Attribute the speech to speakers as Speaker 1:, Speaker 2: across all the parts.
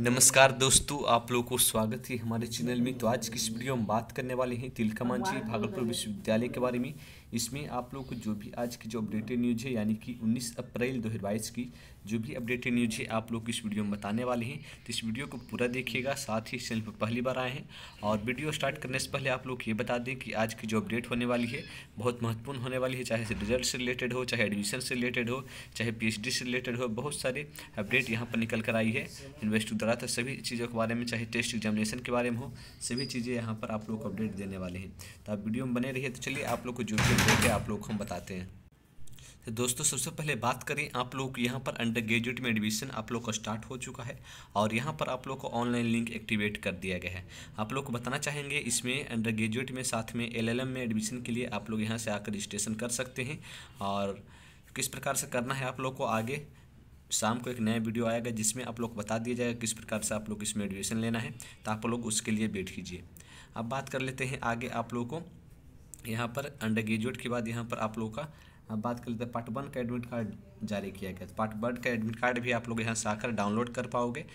Speaker 1: नमस्कार दोस्तों, आप लोगों को स्वागत है हमारे चैनल में। तो आज की इस वीडियो में बात करने वाले हैं तिलका मांझी भागलपुर विश्वविद्यालय के बारे में। इसमें आप लोगों को जो भी आज की जो अपडेटेड न्यूज़ है यानी कि 19 अप्रैल 2022 की जो भी अपडेटेड न्यूज़ है आप लोग इस वीडियो में बताने वाले हैं। तो इस वीडियो को पूरा देखिएगा। साथ ही चैनल पर पहली बार आए हैं और वीडियो स्टार्ट करने से पहले आप लोग ये बता दें कि आज की जो अपडेट होने वाली है बहुत महत्वपूर्ण होने वाली है। चाहे रिजल्ट से रिलेटेड हो, चाहे एडमिशन से रिलेटेड हो, चाहे PhD से रिलेटेड हो, बहुत सारे अपडेट यहाँ पर निकल कर आई है इन्वेस्टर द्वारा। तो सभी चीज़ों के बारे में, चाहे टेस्ट एग्जामिनेशन के बारे में हो, सभी चीज़ें यहाँ पर आप लोग को अपडेट देने वाले हैं। तो आप वीडियो में बने रहिए। तो चलिए आप लोग को जो भी अपडेट है आप लोग को हम बताते हैं। तो दोस्तों सबसे पहले बात करें, आप लोग यहाँ पर अंडर ग्रेजुएट में एडमिशन आप लोग का स्टार्ट हो चुका है और यहाँ पर आप लोग को ऑनलाइन लिंक एक्टिवेट कर दिया गया है। आप लोग को बताना चाहेंगे इसमें अंडर ग्रेजुएट में साथ में LLM में एडमिशन के लिए आप लोग यहाँ से आकर रजिस्ट्रेशन कर सकते हैं। और किस प्रकार से करना है आप लोग को आगे शाम को एक नया वीडियो आएगा जिसमें आप लोग को बता दिया जाएगा किस प्रकार से आप लोग इसमें एडमिशन लेना है। तो आप लोग उसके लिए वेट कीजिए। अब बात कर लेते हैं आगे। आप लोगों को यहाँ पर अंडर ग्रेजुएट के बाद यहाँ पर आप लोगों का अब बात कर लेते हैं पार्ट 1 का एडमिट कार्ड जारी किया गया। तो पार्ट 1 का एडमिट कार्ड भी आप लोग यहाँ से आकर डाउनलोड कर पाओगे।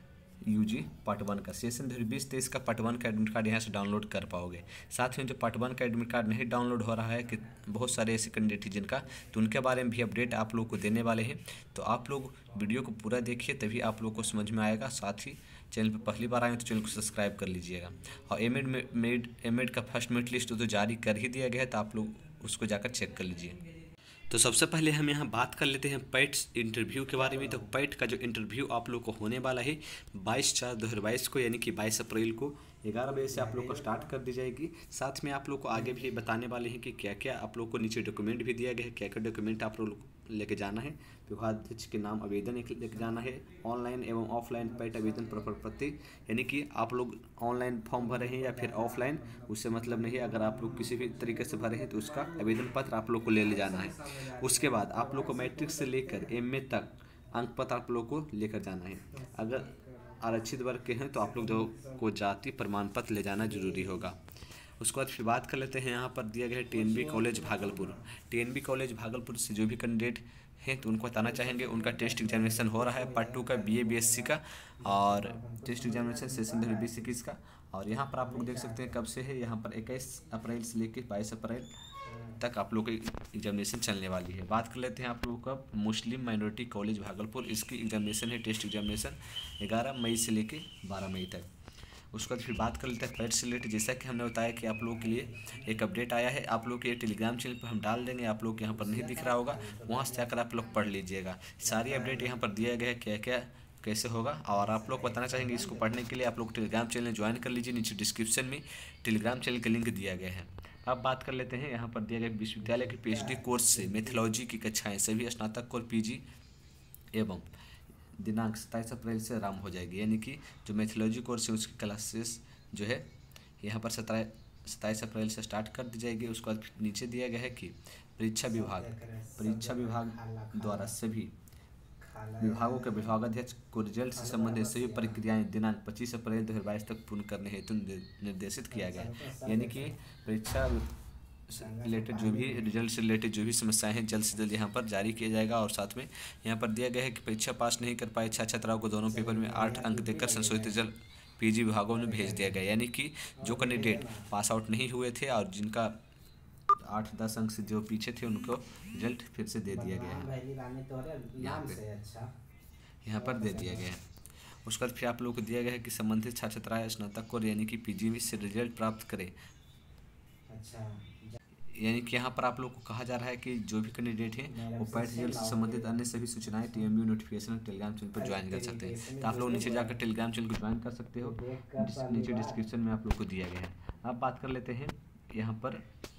Speaker 1: UG पार्ट 1 का सेशन 2020-23 का पार्ट 1 का एडमिट कार्ड यहाँ से डाउनलोड कर पाओगे। साथ में जो पार्ट 1 का एडमिट कार्ड नहीं डाउनलोड हो रहा है कि बहुत सारे ऐसे कैंडिडेट जिनका, तो उनके बारे में भी अपडेट आप लोग को देने वाले हैं। तो आप लोग वीडियो को पूरा देखिए तभी आप लोग को समझ में आएगा। साथ ही चैनल पर पहली बार आए तो चैनल को सब्सक्राइब कर लीजिएगा। और एमएड का फर्स्ट मेरिट लिस्ट तो जारी कर ही दिया गया है, तो आप लोग उसको जाकर चेक कर लीजिए। तो सबसे पहले हम यहाँ बात कर लेते हैं पैट्स इंटरव्यू के बारे में। तो पैट का जो इंटरव्यू आप लोग को होने वाला है 22/4/2022 को, यानी कि 22 अप्रैल को 11 बजे से आप लोग को स्टार्ट कर दी जाएगी। साथ में आप लोग को आगे भी बताने वाले हैं कि क्या क्या आप लोग को नीचे डॉक्यूमेंट भी दिया गया है, क्या क्या डॉक्यूमेंट आप लोग लेके जाना है। विभागाध्यक्ष के नाम आवेदन लेके जाना है। ऑनलाइन एवं ऑफलाइन पैट आवेदन प्रपत्र, यानी कि आप लोग ऑनलाइन फॉर्म भरे हैं या फिर ऑफलाइन, उससे मतलब नहीं है। अगर आप लोग किसी भी तरीके से भरे हैं तो उसका आवेदन पत्र आप लोग को ले जाना है। उसके बाद आप लोग को मैट्रिक से लेकर MA तक अंक पत्र आप लोग को लेकर जाना है। अगर आरक्षित वर्ग के हैं तो आप लोग को जाति प्रमाण पत्र ले जाना जरूरी होगा। उसके बाद फिर बात कर लेते हैं, यहाँ पर दिया गया है TNB college Bhagalpur. TNB college Bhagalpur से जो भी कैंडिडेट हैं तो उनको बताना चाहेंगे उनका टेस्ट एग्जामिनेशन हो रहा है पार्ट 2 का BA BSc का, और टेस्ट एग्जामिनेशन सेशन 2020-21 का। और यहाँ पर आप लोग देख सकते हैं कब से है, यहाँ पर 21 अप्रैल से लेकर 22 अप्रैल तक आप लोग की एग्जामिनेशन चलने वाली है। बात कर लेते हैं आप लोगों का मुस्लिम माइनॉरिटी कॉलेज भागलपुर। इसकी एग्जामिनेशन है, टेस्ट एग्जामिनेशन 11 मई से लेकर 12 मई तक। उसके बाद फिर बात कर लेते हैं पैट से रिलेटेड। जैसा कि हमने बताया कि आप लोगों के लिए एक अपडेट आया है, आप लोग के टेलीग्राम चैनल पर हम डाल देंगे। आप लोग यहाँ पर नहीं दिख रहा होगा, वहाँ से जाकर आप लोग पढ़ लीजिएगा। सारी अपडेट यहाँ पर दिया गया है क्या क्या कैसे होगा। और आप लोग बताना चाहेंगे इसको पढ़ने के लिए आप लोग टेलीग्राम चैनल ज्वाइन कर लीजिए। नीचे डिस्क्रिप्शन में टेलीग्राम चैनल का लिंक दिया गया है। अब बात कर लेते हैं, यहाँ पर दिया गया विश्वविद्यालय के PhD कोर्स से मेथोलॉजी की कक्षाएँ सभी स्नातक और PG एवं दिनांक 27 अप्रैल से आरम्भ हो जाएगी। यानी कि जो मैथोलॉजी कोर्स है उसकी क्लासेस जो है यहाँ पर 27 अप्रैल से स्टार्ट कर दी जाएगी। उसके बाद नीचे दिया गया है कि परीक्षा विभाग द्वारा सभी विभागों के विभागाध्यक्ष को रिजल्ट से संबंधित सभी प्रक्रियाएं दिनांक 25 अप्रैल 2022 तक पूर्ण करने हेतु निर्देशित किया गया है। यानी कि परीक्षा रिलेटेड जो भी रिजल्ट से रिलेटेड जो भी समस्याएं हैं जल्द से जल्द यहाँ पर जारी किया जाएगा। और साथ में यहाँ पर दिया गया है कि परीक्षा पास नहीं कर पाए छात्राओं को दोनों पेपर में 8 अंक देकर संशोधित रिजल्ट PG विभागों में भेज दिया गया। यानी कि जो कैंडिडेट पास आउट नहीं हुए थे और जिनका 8-10 अंक से जो पीछे थे उनको रिजल्ट फिर से दे दिया गया है, यहाँ पर दे दिया गया है। उसके बाद फिर आप लोगों को दिया गया है कि संबंधित छात्राएं स्नातक को यानी कि PG से रिजल्ट प्राप्त करें। यानी कि यहाँ पर आप लोग को कहा जा रहा है कि जो भी कैंडिडेट हैं वो पैट रिजल्ट से संबंधित अन्य सभी सूचनाएं TMU नोटिफिकेशन टेलीग्राम चैनल पर ज्वाइन कर सकते हैं। तो आप लोग नीचे जाकर टेलीग्राम चैनल को ज्वाइन कर सकते हो, नीचे डिस्क्रिप्शन में आप लोग को दिया गया है। अब बात कर लेते हैं यहाँ पर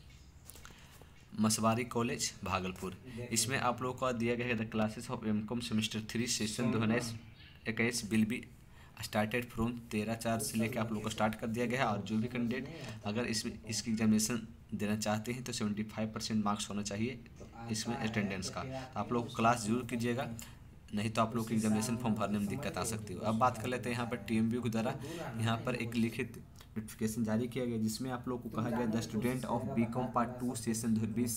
Speaker 1: मसवारी कॉलेज भागलपुर। इसमें आप लोग को दिया गया है the classes of MCOM semester 3 session 2021 will be started from 13/4 से लेकर आप लोग को स्टार्ट कर दिया गया है। और जो भी कैंडिडेट अगर इसकी एग्जामिनेशन देना चाहते हैं तो 75% मार्क्स होना चाहिए इसमें अटेंडेंस का। तो आप लोग क्लास जरूर कीजिएगा, नहीं तो आप लोग के एग्जामिनेशन फॉर्म भरने में दिक्कत आ सकती है। अब बात कर लेते हैं यहाँ पर TMU के द्वारा यहाँ पर एक लिखित नोटिफिकेशन जारी किया गया जिसमें आप लोग को कहा गया the student of BCom part 2 session 2020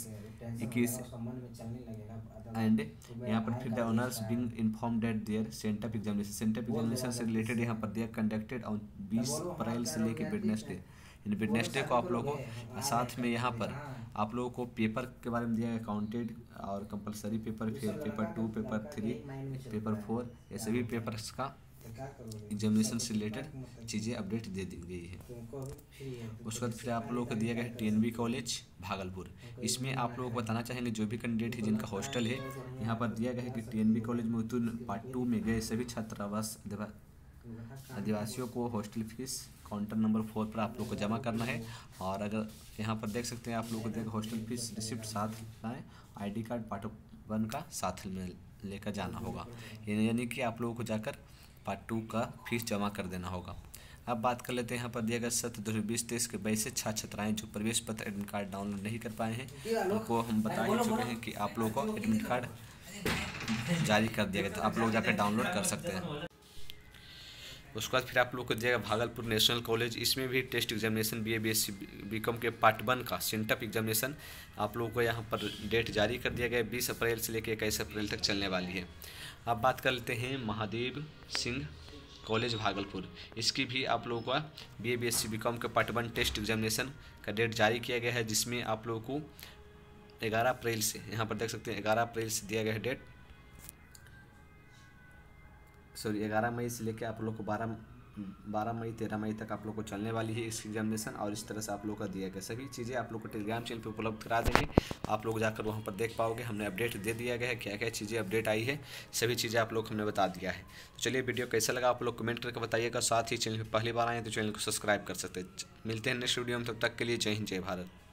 Speaker 1: 21 and यहाँ पर फिर the honours being inform date their sent up examination से रिलेटेड यहाँ पर दिया कंडक्टेड ऑन 20 अप्रैल से लेके वेडनेसडे। वेडनेसडे को आप लोगों को साथ में यहाँ पर आप लोगों को पेपर के बारे में दिया है, काउंटेड और कंपलसरी पेपर, फिर पेपर 2, पेपर 3, पेपर 4, ये सभी पेपर्स का एग्जामिनेशन से रिलेटेड चीज़ें अपडेट दे दी गई है। उसके बाद फिर आप लोगों को दिया गया है टीएनबी कॉलेज भागलपुर। इसमें आप लोगों को बताना चाहेंगे जो भी कैंडिडेट है जिनका हॉस्टल है, यहाँ पर दिया गया है कि टीएनबी कॉलेज में उत्तीर्ण पार्ट 2 में गए सभी छात्रावास आदिवासियों को हॉस्टल फीस काउंटर नंबर 4 पर आप लोग को जमा करना है। और अगर यहाँ पर देख सकते हैं आप लोग को देख हॉस्टल फीस रिसिप्ट साथ लाएँ, ID कार्ड पार्ट 1 का साथ में लेकर जाना होगा, यानी कि आप लोगों को जाकर पार्ट 2 का फीस जमा कर देना होगा। अब बात कर लेते हैं यहाँ पर दिया गया सत्र 2020-23 के वैसे छात्राएँ जो प्रवेश पत्र एडमिट कार्ड डाउनलोड नहीं कर पाए हैं उनको हम बता ही चुके हैं कि आप लोगों को एडमिट कार्ड जारी कर दिया गया, तो आप लोग जाकर डाउनलोड कर सकते हैं। उसके बाद फिर आप लोग को दिया गया भागलपुर नेशनल कॉलेज। इसमें भी test examination BA BSc BCom के पार्ट 1 का सेंटअप एग्जामिनेशन आप लोगों को यहाँ पर डेट जारी कर दिया गया है, 20 अप्रैल से लेकर 21 अप्रैल तक चलने वाली है। अब बात कर लेते हैं महादेव सिंह कॉलेज भागलपुर। इसकी भी आप लोगों का BA BSc BCom के पार्ट 1 टेस्ट एग्जामिनेशन का डेट जारी किया गया है, जिसमें आप लोगों को 11 अप्रैल से, यहाँ पर देख सकते हैं 11 अप्रैल से दिया गया है डेट, 11 मई से लेकर आप लोग को 12 मई 13 मई तक आप लोग को चलने वाली है इस एग्जामिनेशन। और इस तरह से आप लोग का दिया गया सभी चीज़ें आप लोग को टेलीग्राम चैनल पे उपलब्ध करा देंगे, आप लोग जाकर वहाँ पर देख पाओगे। हमने अपडेट दे दिया गया है, क्या क्या चीज़ें अपडेट आई है सभी चीज़ें आप लोग हमने बता दिया है। तो चलिए वीडियो कैसा लगा आप लोग कमेंट करके बताइएगा। साथ ही चैनल पर पहली बार आए तो चैनल को सब्सक्राइब कर सकते हैं। मिलते हैं नेक्स्ट वीडियो में, तब तक के लिए जय हिंद जय भारत।